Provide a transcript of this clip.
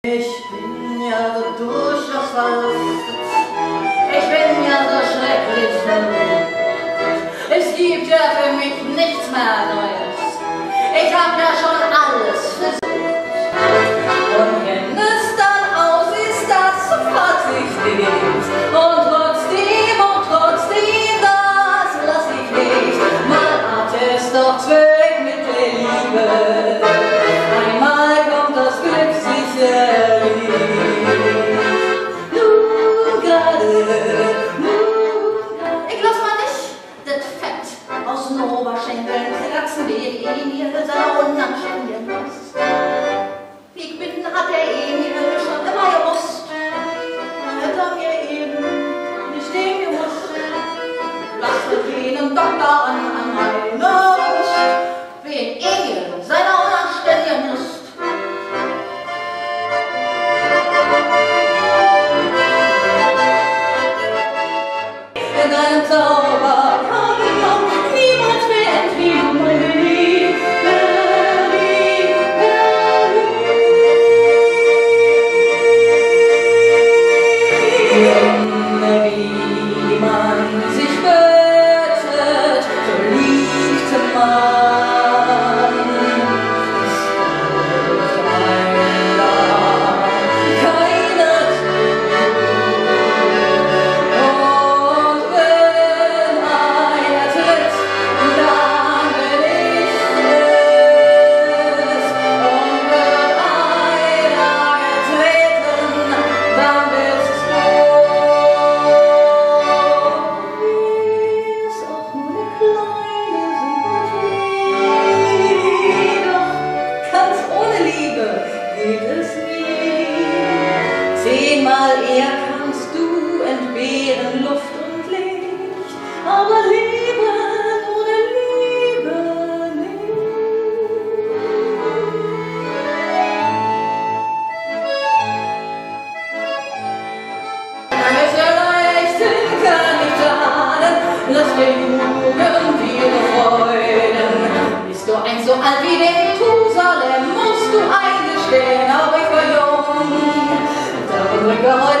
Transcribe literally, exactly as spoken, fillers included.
Ich bin ja so durchaus verlustet, ich bin ja so schrecklich verliebt. Es gibt ja für mich nichts mehr Neues, ich hab ja schon alles versucht. Und wenn es dann aus ist, das sofort sich geht. Und trotzdem, und trotzdem, das lass ich nicht. Man hat es doch Zweck mit der Liebe. Einmal kommt das Glück sicherlich. Nun gerade, nun gerade. Ich lass mal nicht das Fett aus den Oberschenkeln kratzen, wie Emil seiner unanständigen Lust. Ich bin, hat der Emil schon immer gewusst. Hätte er mir eben nicht den gewusst. Lass mit jenem Doktor an, an meiner Brust. Wen Emil seiner unanständigen Lust. In einem Zauber kann ich auch niemals mehr entfliehen, meine Liebe, Liebe, Liebe. Wie man sich bettet, so liegt man. Es hilft einem keine Und wenn einer tritt, dann bin ich es. Und wird einer getreten, dann bist du. Mir ist auch nur eine kleine Sympathie, doch ganz ohne Liebe geht es nie. Zehnmal eher kannst du entbehren Luft und Licht, aber Liebe ohne Liebe nicht. Ist ja leicht, kann ich ahnen, lass dir Jugend ihre Freuden. Bist du einst so alt wie der Methusalem, musst du eingestehen, aber ich war jung. Da drücke heute